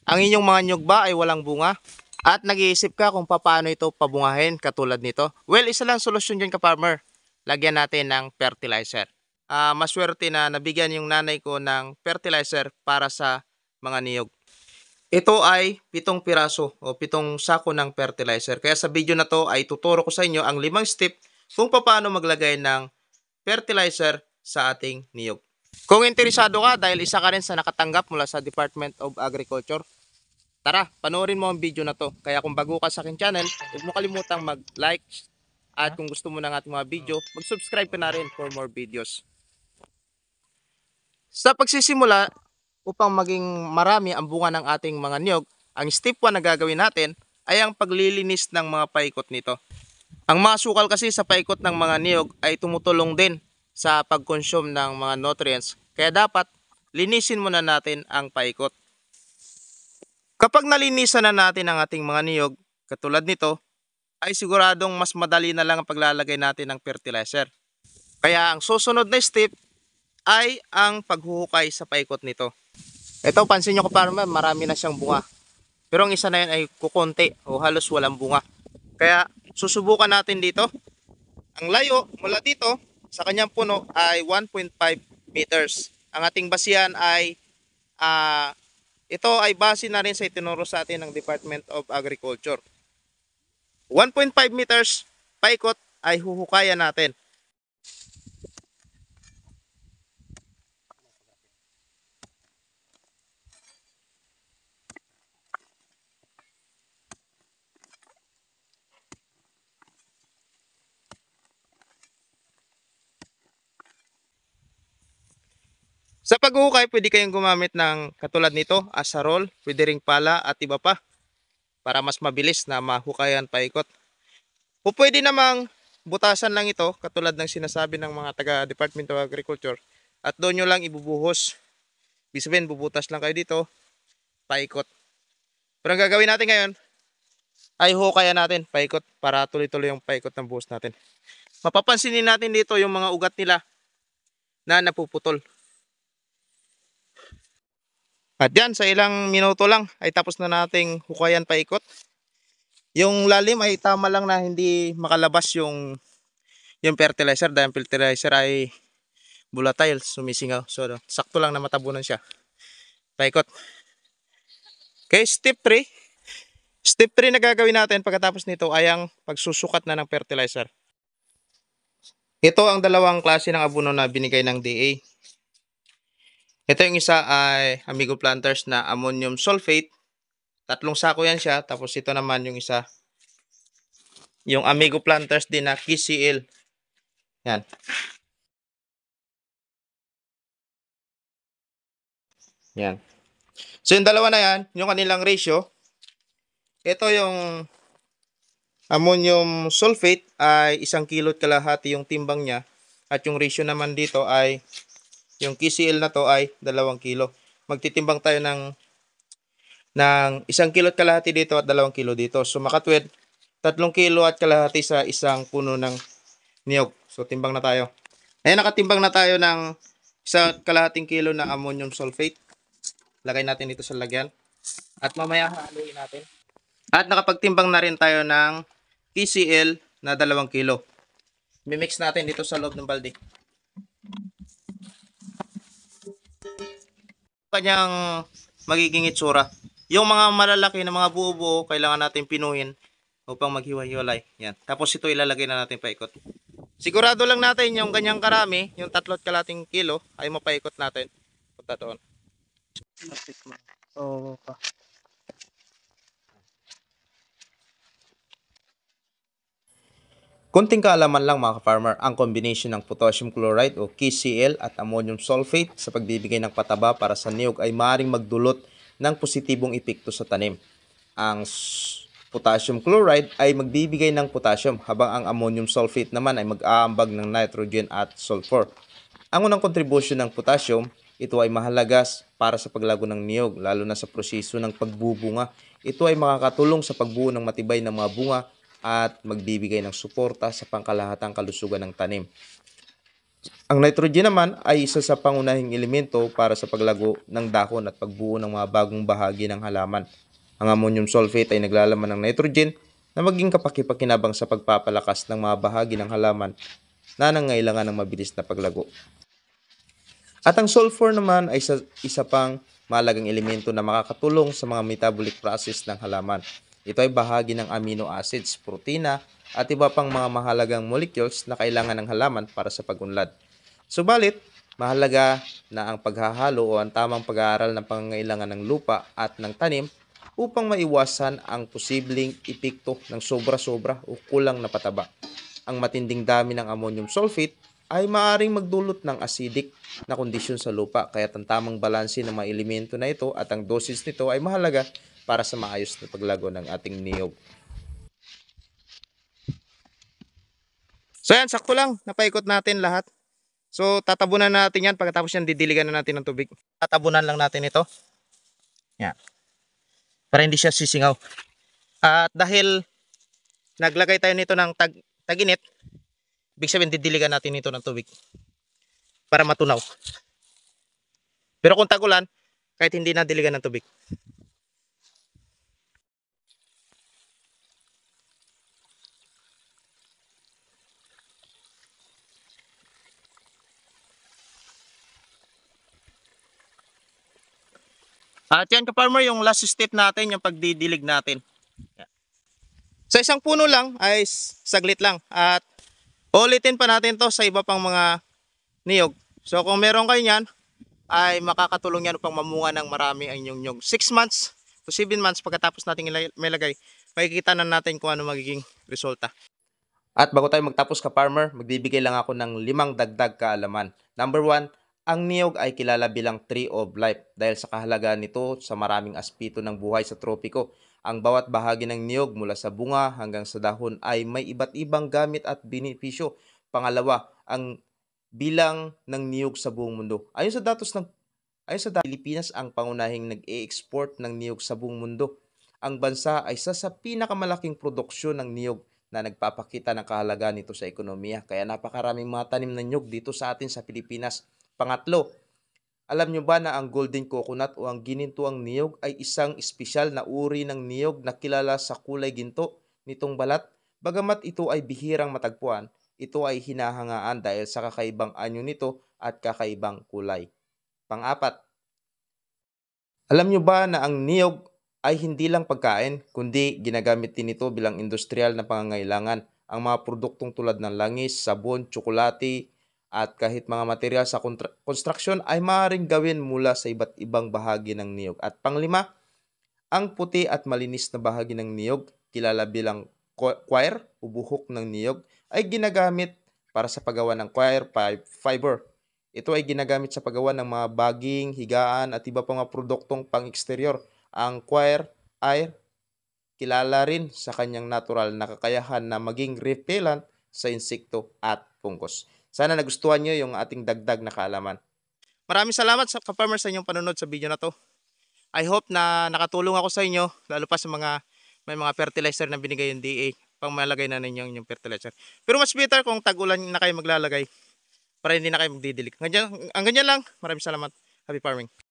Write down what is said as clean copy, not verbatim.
Ang inyong mga niyog ba ay walang bunga? At nag-iisip ka kung paano ito pabungahin katulad nito? Well, isa lang solusyon dyan ka-farmer. Lagyan natin ng fertilizer. Maswerte na nabigyan yung nanay ko ng fertilizer para sa mga niyog. Ito ay 7 piraso o 7 sako ng fertilizer. Kaya sa video na to ay tuturo ko sa inyo ang 5 step kung paano maglagay ng fertilizer sa ating niyog. Kung interesado ka dahil isa ka rin sa nakatanggap mula sa Department of Agriculture, tara, panoorin mo ang video na to. Kaya kung bago ka sa aking channel, huwag mo kalimutang mag-like at kung gusto mo ng ating mga video, mag-subscribe ka na rin for more videos. Sa pagsisimula, upang maging marami ang bunga ng ating mga niyog, ang step 1 na gagawin natin ay ang paglilinis ng mga paikot nito. Ang mga sukal kasi sa paikot ng mga niyog ay tumutulong din sa pag-consume ng mga nutrients. Kaya dapat linisin muna natin ang paikot. Kapag nalinisan na natin ang ating mga niyog, katulad nito, ay siguradong mas madali na lang ang paglalagay natin ng fertilizer. Kaya ang susunod na step ay ang paghuhukay sa paikot nito. Ito, pansin nyo ka-farmer, marami na siyang bunga. Pero ang isa na yun ay kukonti o halos walang bunga. Kaya susubukan natin dito. Ang layo mula dito sa kanyang puno ay 1.5 meters. Ang ating basihan ay ito ay base na rin sa itinuro sa atin ng Department of Agriculture. 1.5 meters paikot ay huhukayan natin. Sa paghuhukay, pwede kayong gumamit ng katulad nito, asarol, pwede ring pala at iba pa para mas mabilis na mahukayan paikot. O pwede namang butasan lang ito katulad ng sinasabi ng mga taga Department of Agriculture at doon nyo lang ibubuhos. Ibig sabihin, bubutas lang kayo dito, paikot. Pero ang gagawin natin ngayon ay hukayan natin paikot para tuloy-tuloy yung paikot ng buhos natin. Mapapansinin natin dito yung mga ugat nila na napuputol. At yan, sa ilang minuto lang ay tapos na nating hukayan paikot. Yung lalim ay tama lang na hindi makalabas yung fertilizer dahil yung fertilizer ay volatile, sumisingaw. So, sakto lang na matabunan siya. Paikot. Okay, step 3. Step 3 na gagawin natin pagkatapos nito ay ang pagsusukat na ng fertilizer. Ito ang dalawang klase ng abono na binigay ng DA. Ito yung isa ay Amigo Planters na ammonium sulfate. 3 sako yan siya. Tapos ito naman yung isa, yung Amigo Planters din na KCL. Yan. Yan. So yung dalawa na yan, yung kanilang ratio. Ito yung ammonium sulfate ay 1 kilo at kalahati yung timbang niya. At yung ratio naman dito ay yung KCL na to ay 2 kilo. Magtitimbang tayo ng 1 kilo at kalahati dito at 2 kilo dito. So makatwid 3 kilo at kalahati sa isang puno ng niyog. So timbang na tayo. Ayan, nakatimbang na tayo ng 1 kalahating kilo na ammonium sulfate. Lagay natin dito sa lagyan. At mamaya haluin natin. At nakapagtimbang na rin tayo ng KCL na 2 kilo. Mimix natin dito sa loob ng balde. Kanyang magiging itsura. Yung mga malalaki na mga buo-buo, kailangan natin pinuhin upang maghiwa-hiwalay. Yan. Tapos ito ilalagay na natin paikot. Sigurado lang natin yung ganyang karami, yung 3 kalating kilo, ay mapaikot natin. Punta doon. So, konting kaalaman lang mga ka-farmer, ang combination ng potassium chloride o KCl at ammonium sulfate sa pagbibigay ng pataba para sa niyog ay maaaring magdulot ng positibong epekto sa tanim. Ang potassium chloride ay magbibigay ng potassium habang ang ammonium sulfate naman ay mag-aambag ng nitrogen at sulfur. Ang unang contribution ng potassium, ito ay mahalaga para sa paglago ng niyog lalo na sa proseso ng pagbubunga. Ito ay makakatulong sa pagbuo ng matibay na mga bunga at magbibigay ng suporta sa pangkalahatang kalusugan ng tanim. Ang nitrogen naman ay isa sa pangunahing elemento para sa paglago ng dahon at pagbuo ng mga bagong bahagi ng halaman. Ang ammonium sulfate ay naglalaman ng nitrogen na maging kapaki-pakinabang sa pagpapalakas ng mga bahagi ng halaman na nangailangan ng mabilis na paglago. At ang sulfur naman ay isa pang mahalagang elemento na makakatulong sa mga metabolic process ng halaman. Ito ay bahagi ng amino acids, protina, at iba pang mga mahalagang molecules na kailangan ng halaman para sa pag-unlad. Subalit, mahalaga na ang paghahalo o ang tamang pag-aaral ng pangangailangan ng lupa at ng tanim upang maiwasan ang posibleng epekto ng sobra-sobra o kulang na pataba. Ang matinding dami ng ammonium sulfate ay maaaring magdulot ng acidic na kondisyon sa lupa, kaya ang tamang balanse ng mga elemento na ito at ang dosis nito ay mahalaga para sa maayos na paglago ng ating niyog. So yan, sakto lang, napaikot natin lahat. So tatabunan natin yan, pagkatapos yan didiligan na natin ng tubig. Tatabunan lang natin ito. Yan. Para hindi siya sisingaw. At dahil naglagay tayo nito ng tag-init, ibig sabihin didiligan natin ito ng tubig para matunaw. Pero kung tag-ulan, kahit hindi na diligan ng tubig. At yan ka-farmer, yung last step natin, yung pagdidilig natin. Sa isang puno lang ay saglit lang. At ulitin pa natin to sa iba pang mga niyog. So kung meron kayo yan, ay makakatulong yan upang mamunga ng marami ang inyong niyog. 6 months to 7 months pagkatapos natin ilagay, makikita na natin kung ano magiging resulta. At bago tayo magtapos ka-farmer, magbibigay lang ako ng 5 dagdag kaalaman. Number 1, ang niyog ay kilala bilang tree of life dahil sa kahalagaan nito sa maraming aspeto ng buhay sa tropiko. Ang bawat bahagi ng niyog mula sa bunga hanggang sa dahon ay may iba't ibang gamit at benepisyo. Pangalawa, ang bilang ng niyog sa buong mundo. Ayon sa Pilipinas ang pangunahing nag-e-export ng niyog sa buong mundo. Ang bansa ay isa sa pinakamalaking produksyon ng niyog na nagpapakita ng kahalagaan nito sa ekonomiya. Kaya napakaraming mga tanim ng niyog dito sa atin sa Pilipinas. Pangatlo, alam nyo ba na ang golden coconut o ang ginintuang niyog ay isang espesyal na uri ng niyog na kilala sa kulay ginto nitong balat? Bagamat ito ay bihirang matagpuan, ito ay hinahangaan dahil sa kakaibang anyo nito at kakaibang kulay. Pang-apat, alam nyo ba na ang niyog ay hindi lang pagkain, kundi ginagamit din ito bilang industrial na pangangailangan. Ang mga produktong tulad ng langis, sabon, tsokolate, at kahit mga material sa construction ay maaaring gawin mula sa iba't ibang bahagi ng niyog. At panglima, ang puti at malinis na bahagi ng niyog, kilala bilang coir o buhok ng niyog, ay ginagamit para sa paggawa ng coir fiber. Ito ay ginagamit sa paggawa ng mga baging, higaan at iba pang mga produktong pang-eksterior. Ang coir ay kilala rin sa kanyang natural na kakayahan na maging repellent sa insekto at fungus. Sana nagustuhan nyo yung ating dagdag na kaalaman. Maraming salamat sa ka-farmer sa inyong panonood sa video na to. I hope na nakatulong ako sa inyo, lalo pa sa may mga fertilizer na binigay yung DA, pang malagay na ninyo yung fertilizer. Pero mas better kung tag-ulan na kayo maglalagay para hindi na kayo magdidilig. Ang ganyan lang. Maraming salamat. Happy farming.